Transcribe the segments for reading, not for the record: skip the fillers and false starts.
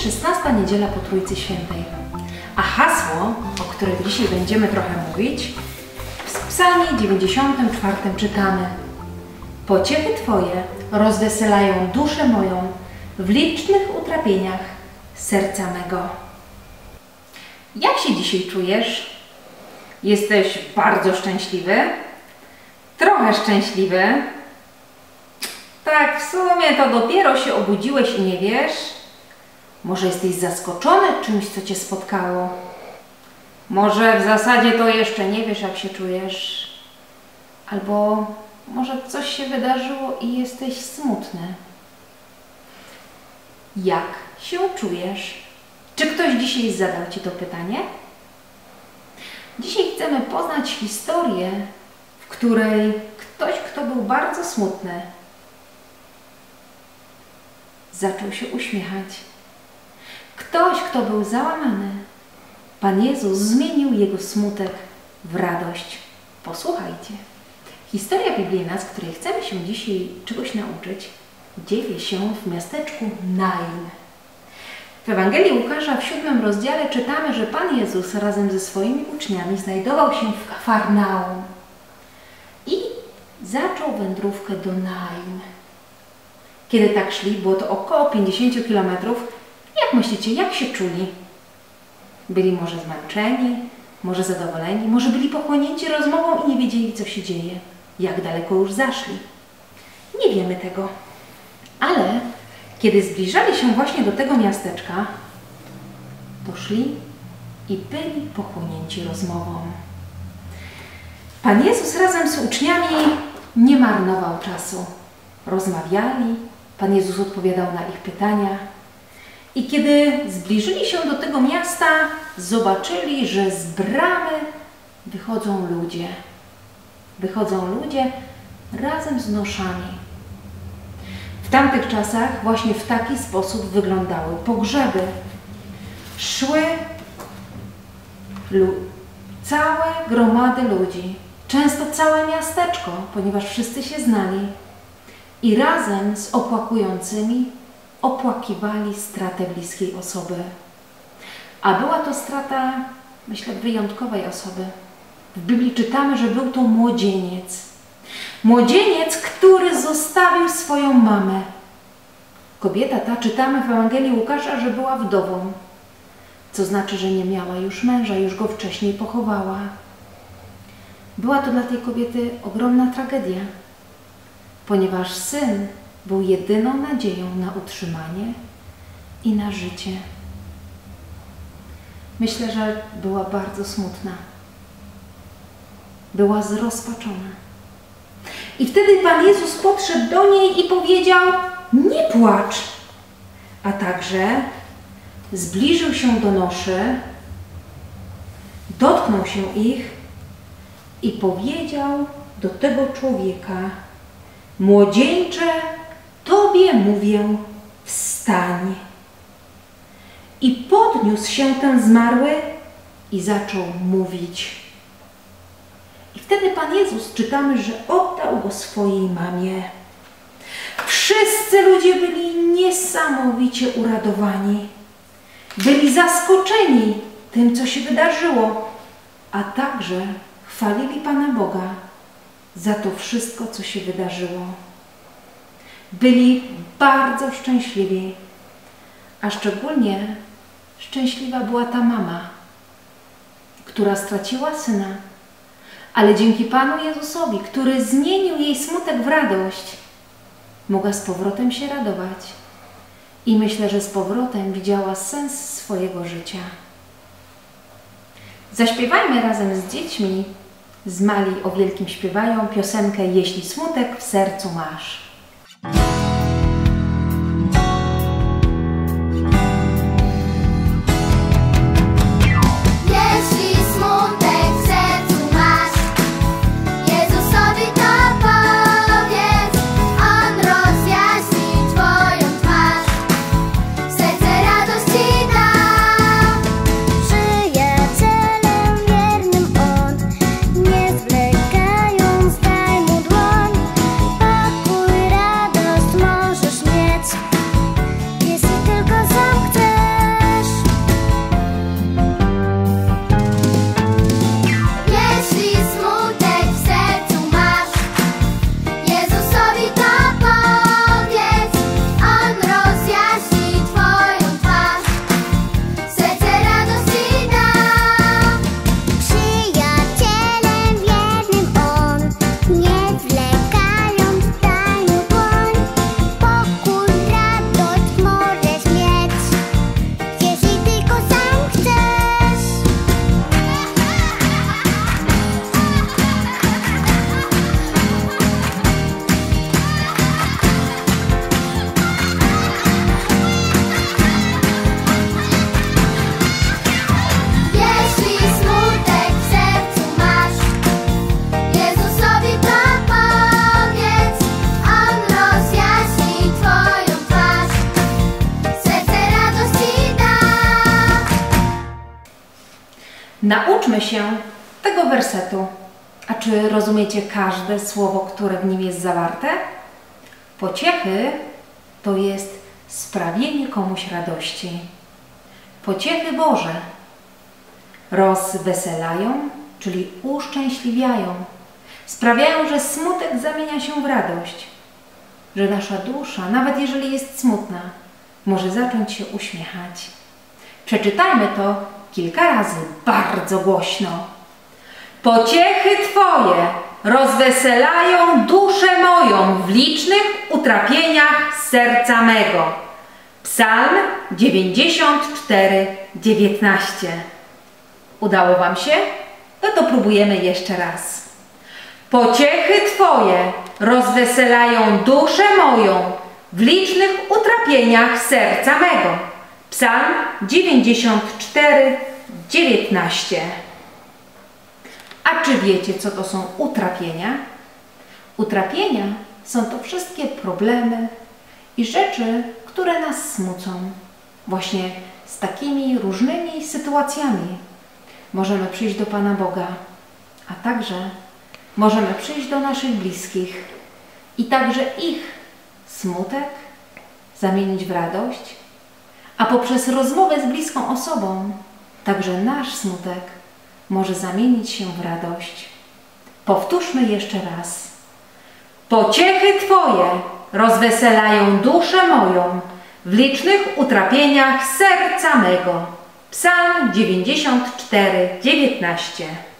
16. niedziela po Trójcy Świętej, a hasło, o którym dzisiaj będziemy trochę mówić, w Psalmie 94 czytamy: Pociechy Twoje rozweselają duszę moją w licznych utrapieniach serca mego. Jak się dzisiaj czujesz? Jesteś bardzo szczęśliwy? Trochę szczęśliwy? Tak, w sumie to dopiero się obudziłeś i nie wiesz? Może jesteś zaskoczony czymś, co Cię spotkało? Może w zasadzie to jeszcze nie wiesz, jak się czujesz? Albo może coś się wydarzyło i jesteś smutny? Jak się czujesz? Czy ktoś dzisiaj zadał Ci to pytanie? Dzisiaj chcemy poznać historię, w której ktoś, kto był bardzo smutny, zaczął się uśmiechać. Ktoś, kto był załamany, Pan Jezus zmienił jego smutek w radość. Posłuchajcie. Historia biblijna, z której chcemy się dzisiaj czegoś nauczyć, dzieje się w miasteczku Nain. W Ewangelii Łukasza w 7 rozdziale czytamy, że Pan Jezus razem ze swoimi uczniami znajdował się w Kafarnaum i zaczął wędrówkę do Nain. Kiedy tak szli, było to około 50 km, jak myślicie, jak się czuli? Byli może zmęczeni, może zadowoleni, może byli pochłonięci rozmową i nie wiedzieli, co się dzieje, jak daleko już zaszli. Nie wiemy tego, ale kiedy zbliżali się właśnie do tego miasteczka, to szli i byli pochłonięci rozmową. Pan Jezus razem z uczniami nie marnował czasu. Rozmawiali, Pan Jezus odpowiadał na ich pytania. I kiedy zbliżyli się do tego miasta, zobaczyli, że z bramy wychodzą ludzie. Wychodzą ludzie razem z noszami. W tamtych czasach właśnie w taki sposób wyglądały pogrzeby. Szły całe gromady ludzi, często całe miasteczko, ponieważ wszyscy się znali. I razem z opłakującymi opłakiwali stratę bliskiej osoby. A była to strata, myślę, wyjątkowej osoby. W Biblii czytamy, że był to młodzieniec. Młodzieniec, który zostawił swoją mamę. Kobieta ta, czytamy w Ewangelii Łukasza, że była wdową. Co znaczy, że nie miała już męża, już go wcześniej pochowała. Była to dla tej kobiety ogromna tragedia, ponieważ syn był jedyną nadzieją na utrzymanie i na życie. Myślę, że była bardzo smutna. Była zrozpaczona. I wtedy Pan Jezus podszedł do niej i powiedział: nie płacz. A także zbliżył się do noszy, dotknął się ich i powiedział do tego człowieka: młodzieńcze, Tobie mówię, wstań. I podniósł się ten zmarły i zaczął mówić. I wtedy Pan Jezus, czytamy, że oddał go swojej mamie. Wszyscy ludzie byli niesamowicie uradowani. Byli zaskoczeni tym, co się wydarzyło, a także chwalili Pana Boga za to wszystko, co się wydarzyło. Byli bardzo szczęśliwi, a szczególnie szczęśliwa była ta mama, która straciła syna, ale dzięki Panu Jezusowi, który zmienił jej smutek w radość, mogła z powrotem się radować i myślę, że z powrotem widziała sens swojego życia. Zaśpiewajmy razem z dziećmi z Mali o Wielkim śpiewają piosenkę Jeśli smutek w sercu masz. Daj mu dłoń, pokój, radość. Nauczmy się tego wersetu. A czy rozumiecie każde słowo, które w nim jest zawarte? Pociechy to jest sprawienie komuś radości. Pociechy Boże rozweselają, czyli uszczęśliwiają. Sprawiają, że smutek zamienia się w radość. Że nasza dusza, nawet jeżeli jest smutna, może zacząć się uśmiechać. Przeczytajmy to kilka razy, bardzo głośno. Pociechy Twoje rozweselają duszę moją w licznych utrapieniach serca mego. Psalm 94, 19. Udało Wam się? No to próbujemy jeszcze raz. Pociechy Twoje rozweselają duszę moją w licznych utrapieniach serca mego. Psalm 94, 19. A czy wiecie, co to są utrapienia? Utrapienia są to wszystkie problemy i rzeczy, które nas smucą. Właśnie z takimi różnymi sytuacjami możemy przyjść do Pana Boga, a także możemy przyjść do naszych bliskich i także ich smutek zamienić w radość, a poprzez rozmowę z bliską osobą także nasz smutek może zamienić się w radość. Powtórzmy jeszcze raz. Pociechy Twoje rozweselają duszę moją w licznych utrapieniach serca mego. Psalm 94, 19.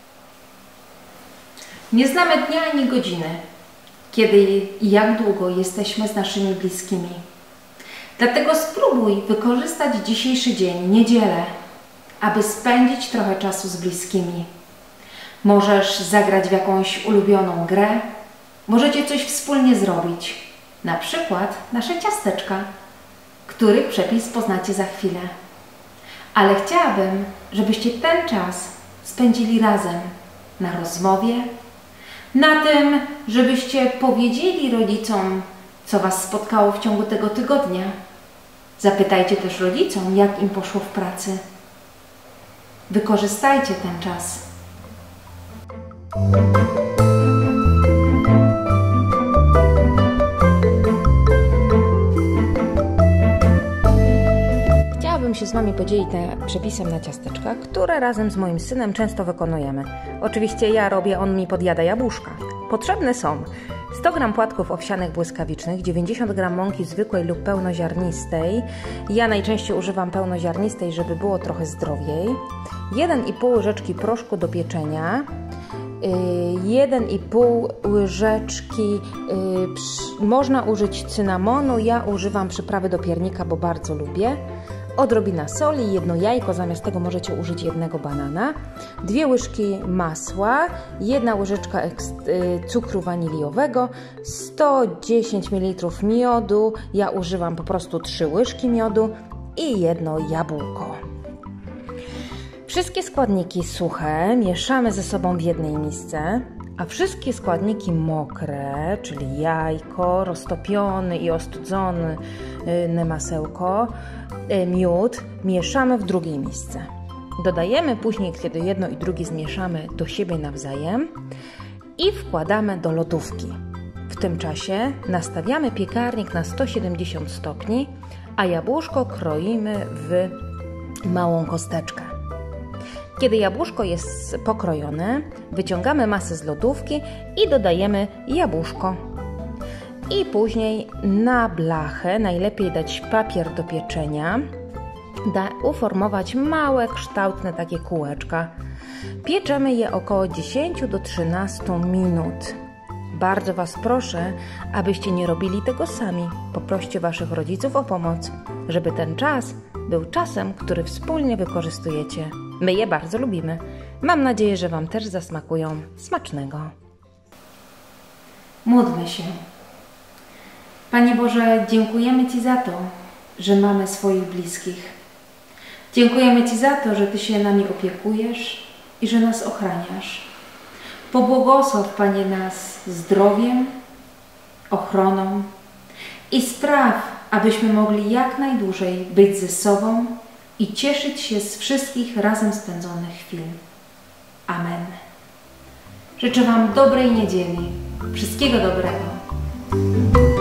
Nie znamy dnia ani godziny, kiedy i jak długo jesteśmy z naszymi bliskimi. Dlatego spróbuj wykorzystać dzisiejszy dzień, niedzielę, aby spędzić trochę czasu z bliskimi. Możesz zagrać w jakąś ulubioną grę, możecie coś wspólnie zrobić, na przykład nasze ciasteczka, których przepis poznacie za chwilę. Ale chciałabym, żebyście ten czas spędzili razem na rozmowie, na tym, żebyście powiedzieli rodzicom, co Was spotkało w ciągu tego tygodnia. Zapytajcie też rodzicom, jak im poszło w pracy. Wykorzystajcie ten czas. Chciałabym się z Wami podzielić przepisem na ciasteczka, które razem z moim synem często wykonujemy. Oczywiście ja robię, on mi podjada jabłuszka. Potrzebne są 100 g płatków owsianych błyskawicznych, 90 g mąki zwykłej lub pełnoziarnistej. Ja najczęściej używam pełnoziarnistej, żeby było trochę zdrowiej. 1,5 łyżeczki proszku do pieczenia. 1,5 łyżeczki można użyć cynamonu, ja używam przyprawy do piernika, bo bardzo lubię. Odrobina soli, 1 jajko, zamiast tego możecie użyć 1 banana, 2 łyżki masła, 1 łyżeczka cukru waniliowego, 110 ml miodu, ja używam po prostu 3 łyżki miodu i 1 jabłko. Wszystkie składniki suche mieszamy ze sobą w jednej misce, a wszystkie składniki mokre, czyli jajko, roztopiony i ostudzone masełko, miód, mieszamy w drugiej misce. Dodajemy później, kiedy jedno i drugie zmieszamy do siebie nawzajem i wkładamy do lodówki. W tym czasie nastawiamy piekarnik na 170 stopni, a jabłuszko kroimy w małą kosteczkę. Kiedy jabłuszko jest pokrojone, wyciągamy masę z lodówki i dodajemy jabłuszko. I później na blachę najlepiej dać papier do pieczenia, uformować małe, kształtne takie kółeczka. Pieczemy je około 10 do 13 minut. Bardzo Was proszę, abyście nie robili tego sami. Poproście Waszych rodziców o pomoc, żeby ten czas był czasem, który wspólnie wykorzystujecie. My je bardzo lubimy. Mam nadzieję, że Wam też zasmakują. Smacznego! Módlmy się. Panie Boże, dziękujemy Ci za to, że mamy swoich bliskich. Dziękujemy Ci za to, że Ty się nami opiekujesz i że nas ochraniasz. Pobłogosław, Panie, nas zdrowiem, ochroną i spraw, abyśmy mogli jak najdłużej być ze sobą i cieszyć się z wszystkich razem spędzonych chwil. Amen. Życzę Wam dobrej niedzieli. Wszystkiego dobrego.